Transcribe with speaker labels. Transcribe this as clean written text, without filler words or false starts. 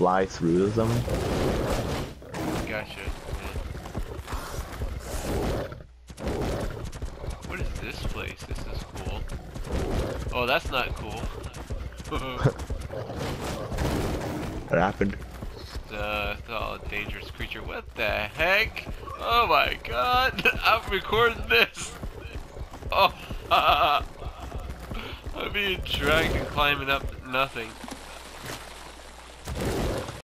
Speaker 1: fly through them.
Speaker 2: Gotcha. What is this place? This is cool. Oh, that's not cool.
Speaker 1: What happened?
Speaker 2: The dangerous creature. What the heck? Oh my god! I'm recording this. Oh, I'm being dragged and climbing up nothing.